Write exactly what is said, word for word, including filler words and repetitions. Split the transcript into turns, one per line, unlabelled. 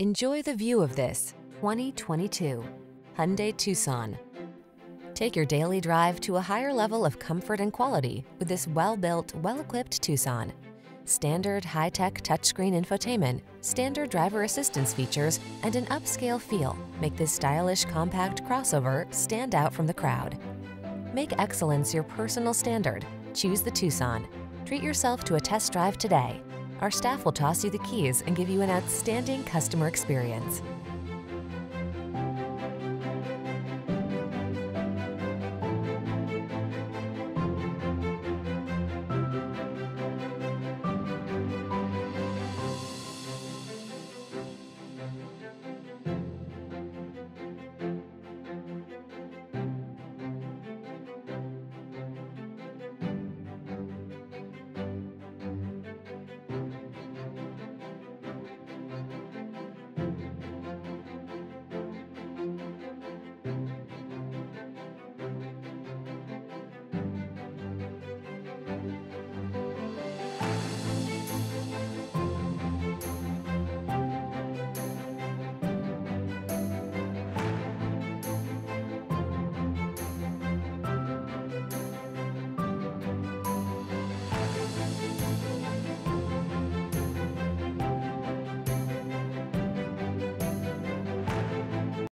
Enjoy the view of this twenty twenty-two Hyundai Tucson. Take your daily drive to a higher level of comfort and quality with this well-built, well-equipped Tucson. Standard high-tech touchscreen infotainment, standard driver assistance features, and an upscale feel make this stylish compact crossover stand out from the crowd. Make excellence your personal standard. Choose the Tucson. Treat yourself to a test drive today. Our staff will toss you the keys and give you an outstanding customer experience.